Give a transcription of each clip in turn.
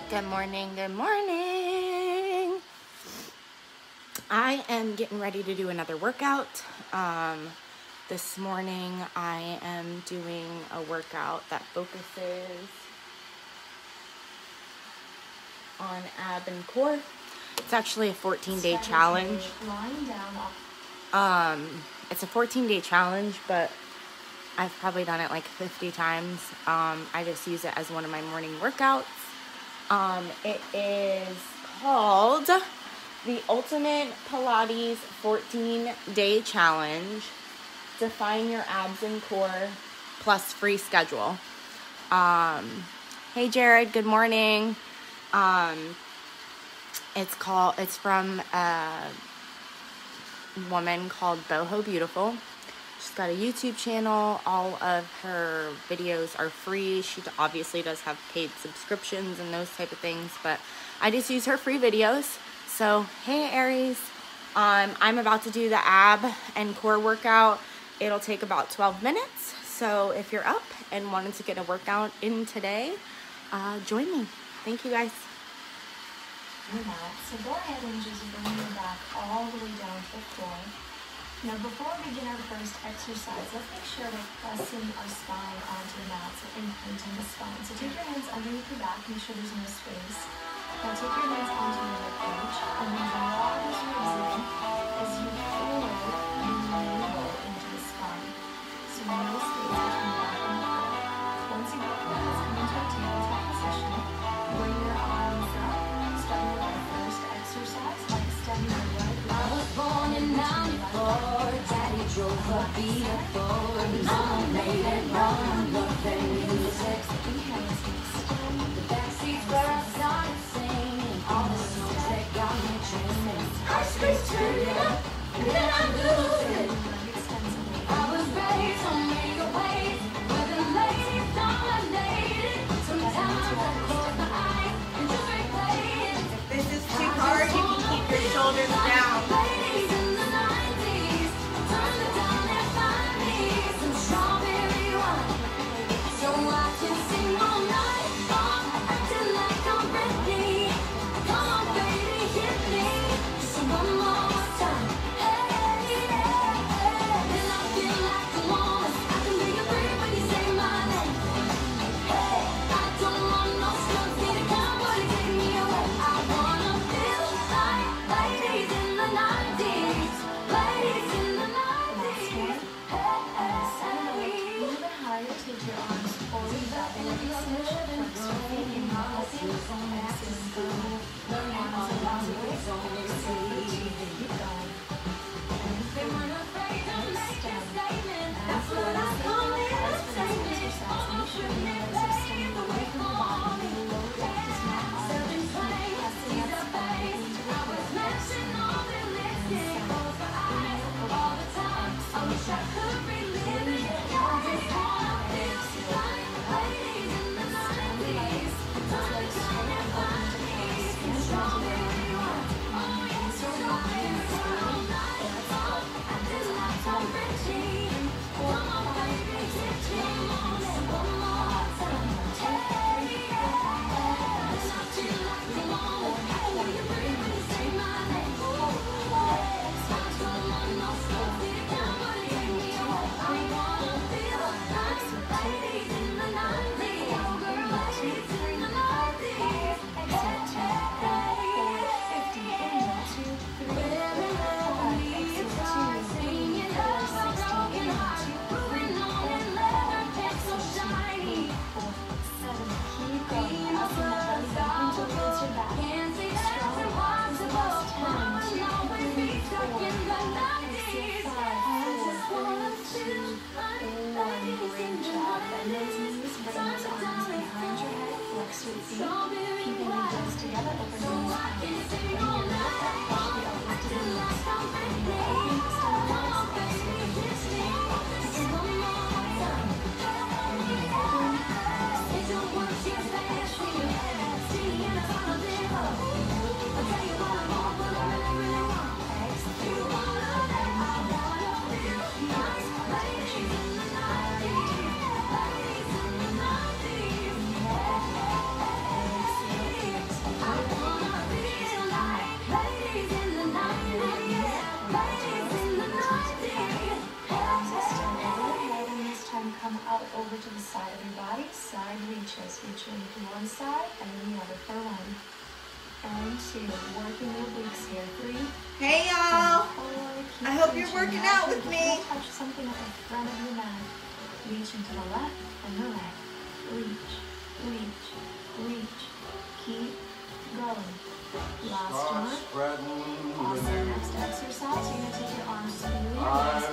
Good morning, good morning. I am getting ready to do another workout. This morning I am doing a workout that focuses on ab and core. It's actually a 14-day challenge. It's a 14-day challenge, but I've probably done it like 50 times. I just use it as one of my morning workouts. It is called the Ultimate Pilates 14-Day Challenge. Define your abs and core plus free schedule. Hey Jared, good morning. It's from a woman called Boho Beautiful. She's got a YouTube channel. All of her videos are free. She obviously does have paid subscriptions and those type of things, but I just use her free videos. So, hey Aries, I'm about to do the ab and core workout. It'll take about 12 minutes. So if you're up and wanted to get a workout in today, join me. Thank you guys. So go ahead and just bring your back all the way down to the floor. Now before we begin our first exercise, let's make sure we're pressing our spine onto the mat, so imprinting the spine. So take your hands underneath your back, make sure there's no space. Now take your hands onto your rib cage, and then draw those ribs in as you forward and roll into the spine. So no space between back and core. Once you get your hands come into a tabletop position, bring your arms up, starting with our first exercise by extending your right leg. I was born in 94, Daddy drove a Boho, Mama made it run, loving music. The backseats where I started singing, all the songs that got me dreaming. I space turn it up, and then I lose it. I was raised on mega waves, where the ladies dominated. Sometimes I close my eyes and just replay it. If this is too hard, you can keep your shoulders down. Ladies in the 90s, turn it down and find me some strawberry wine. So I can sing all night long, acting like I'm ready. Come on, baby, hit me just one more time. Hey, yeah. And I feel like a woman. I can make it breathe when you say my name. Hey, I don't want no slugs, need a cowboy to take me away. I wanna feel like ladies in the 90s, ladies in the 90s. A little bit higher, take your arms forward, back and extend your flex your feet in policy. Exhale, go. Learn arms around the waist, keep going. They weren't afraid to make a statement. That's what I As call it, a for this statement. exercise, make sure you realize you're staying away from the body. The lower back does not arch. Serving Keep plain, pressing see that the spine face. into I the was floor. matching all the lipstick, close my eyes all the time. I wish I could relive it. I just wanna feel like ladies in the 90s. Turn it down and find me some strawberry wine. Oh, yeah, strawberry wine all night long. Acting like I'm Richie. Come on, baby, hit me one more time. Hey, yeah. And I feel like a woman. I can make it breathe when you say my name. I don't want no slow beat down, but it take me away. I wanna feel like ladies in the 90s. Oh, girl, ladies in the 90s. Exhale, 2, 3, 4, 50. Inhale, 2, 3, 4, 5. Exhale, 2, 3, 4, 60. Inhale, 2, 3, 4, 5, 6, 7. Keep going. Asana belly button towards your back. Strong arms above 10. 2, 3, 4. Exhale, 5, 4, 3, 2, 1. Great job. Bend those knees. Bring those arms behind your head. Flex your feet. Keeping your toes together. Open your palms. Bring your left foot. Push the elbows to the knees. Open, extend the legs. Flex your feet. Begin. One. Open. Exhale. reaches. Reaching to one side and then the other for 1 and 2. Working your obliques here. 3. Hey y'all! I hope you're working out with me. Touch something at the front of your mat. Reaching to the left and the right. Reach, reach, reach. Keep going. Last one. Awesome. Next exercise, you're going to take your arms through your legs.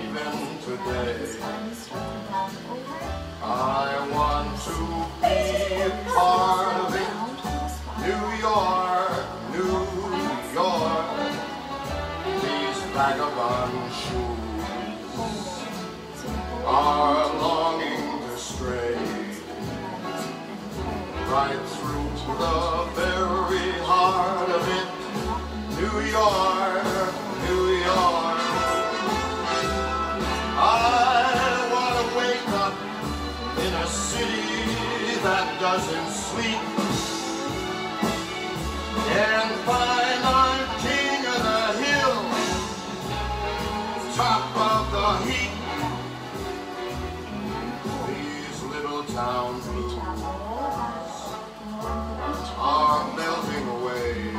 Start to down over. I want to be part of it. New York, New York. These vagabond shoes are longing to stray right through the very heart of it. New York, New York. I want to wake up in a city that doesn't sleep and find I'm king of the hill, top of the heap. These little town blues are melting away.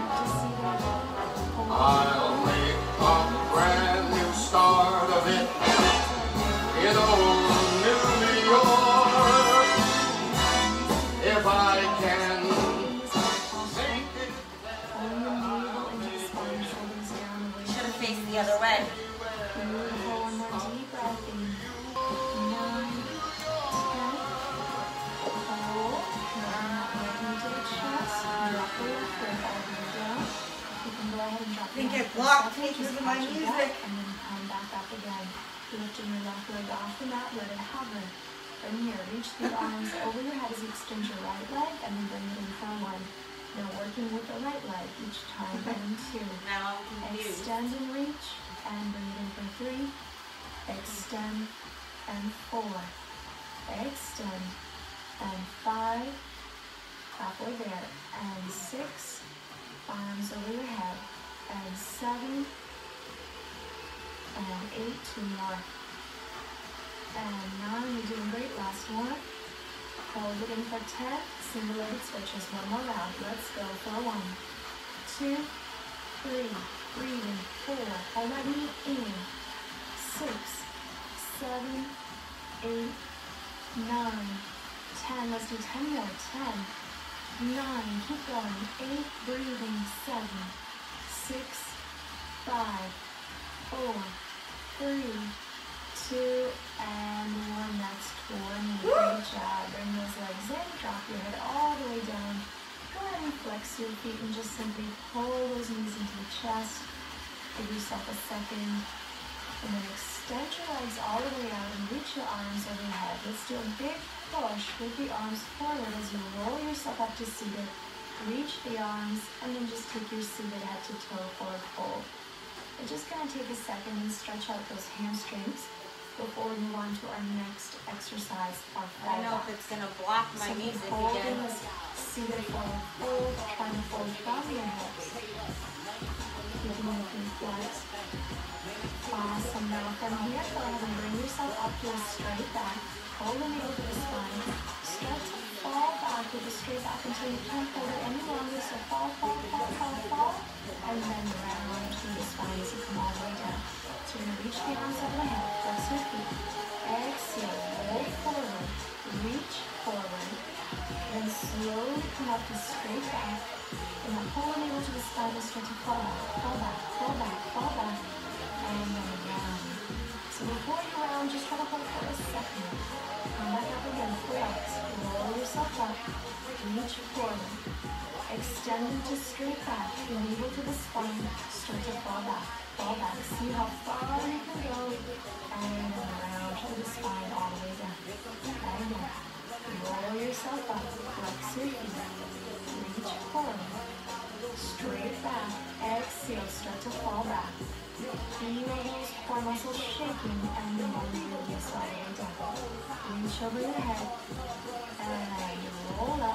I'll make a brand new start of it in old New York if I can make it. Should have faced the other way. Beautiful. One more deep breath in. 9, 10. Hold. Working to the chest. Drop the left foot all the way down. You can go ahead and drop I think your it left blocked foot, because just of my catch your music. breath, and then come back up again. Lifting your left leg off the mat, let it hover. From here, reach the arms over your head as you extend your right leg and then bring it in for 1. Now working with the right leg each time, and 2. Now I'm confused. Extend and reach, and bring it in for 3. Extend, and 4. Extend, and 5. Halfway there, and 6. Arms over your head, and 7. And 8, 2 more. And 9, you're doing great. Last one. Hold it in for 10. Single leg switches. One more round. Let's go for 1, 2, 3. Breathe in. 4. Hold that knee in. 6, 7, 8, 9, 10. Let's do 10 more. 10, 9. Keep going. 8. Breathing. 7, 6, 5, 4, 3, 2, and 1. That's 20. Great job. Bring those legs in. Drop your head all the way down. Go ahead and flex your feet and just simply pull those knees into the chest. Give yourself a second. And then extend your legs all the way out and reach your arms overhead. Let's do a big push with the arms forward as you roll yourself up to seated. Reach the arms and then just take your seated head to toe forward fold. We're just going to take a second and stretch out those hamstrings before we move on to our next exercise, our I don't know if it's going to block my music again. Seated forward fold, trying to fold from your hips. Keeping your feet flat. Awesome. Now from here, go ahead and bring yourself up to a straight back. Hold the knee over the spine. Start to fall back with a straight back until you can't hold it any longer. So fall, fall, fall, fall, fall. And then round through the spine as you come all the way down. So you're going to reach the arms over the head. Flex your feet. Exhale. Roll forward. Reach forward. Then slowly come up to straight back. And then pull the knee to the spine and start to fall back, fall back, fall back, fall back. And then round. So before you round, just try to hold for a second. Come back up again. Flex. Roll yourself up. Reach forward. Extend into straight back. Enable to the spine. Start to fall back. Fall back. See how far you can go. And then round to the spine all the way down. And again. Roll yourself up. Flex your feet. Reach forward. Straight back. Exhale. Start to fall back. Feel those core muscles shaking and then roll yourself all the way down. Reach over your head. And roll up.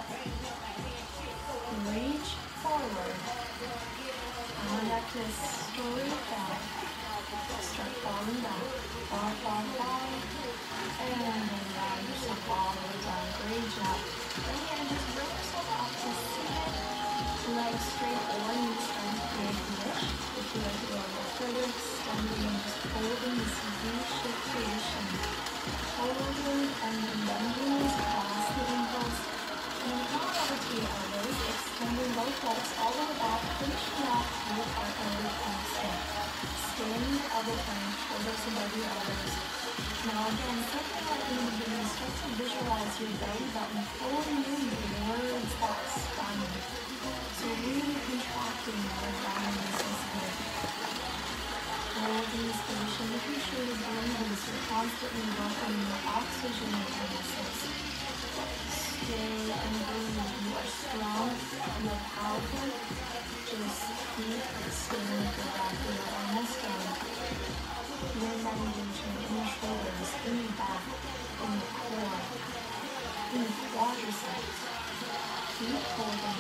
Reach forward. Come back to a straight back. Start falling back. Fall, fall, fall. And then round yourself all the way down. Great job. Right hand, just bring yourself up to seated, legs straight or knees bent if you wish. If you like to go a little further, extending and just holding this V-shaped position. Holding and then bending knees across the ankles. And then come over to your elbows, extending both legs all the way back, finishing off with our elbow plank step. Standing elbow plank, shoulders above your elbows. Now again, something like in the beginning, start to visualize your belly button folding in towards that spine. So really contracting your abdominal muscles here. Hold these position, making sure you're breathing so you're constantly welcoming your oxygen into your muscles. Stay and breathe. You are strong, you are powerful. Just keep staying with your breath. You are almost done. Your meditation in your shoulders, in your back, in your core, in your quadriceps. Keep holding.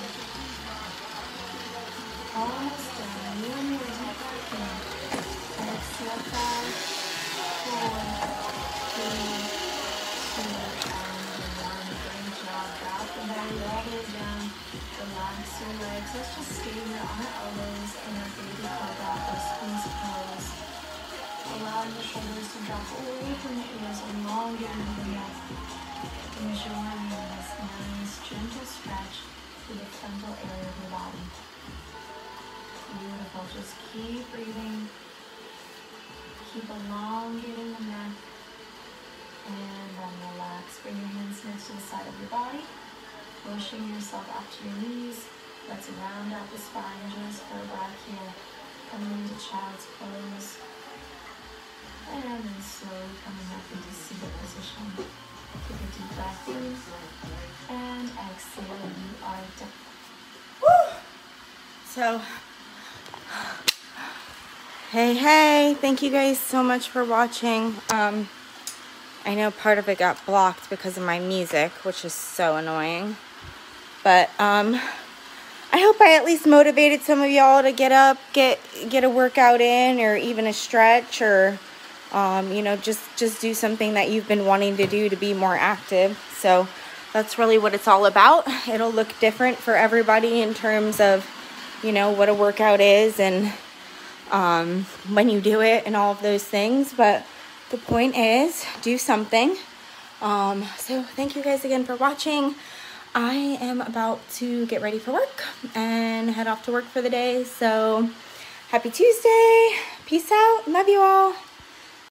Almost done. One more deep breath in. Exhale 5, 4, 3, 2, and 1. Great job. Drop the belly all the way down. Relax your legs. Let's just stay here on our elbows in our baby cobra or squeeze pose. Allow your shoulders to drop away from the ears, elongating the neck. Enjoying this nice gentle stretch through the frontal area of your body. Beautiful. Just keep breathing. Keep elongating the neck. And then relax. Bring your hands next to the side of your body. Pushing yourself up to your knees. Let's round out the spine just for a breath here. Coming into child's pose. And then slowly coming up into seated position. Take a deep breath in. And exhale. You are done. Woo! So, hey, thank you guys so much for watching. I know part of it got blocked because of my music, which is so annoying. But I hope I at least motivated some of y'all to get up, get a workout in, or even a stretch, or you know, just do something that you've been wanting to do to be more active. So that's really what it's all about. It'll look different for everybody in terms of, you know, what a workout is and when you do it and all of those things. But the point is, do something. So thank you guys again for watching. I am about to get ready for work and head off to work for the day. So happy Tuesday. Peace out. Love you all.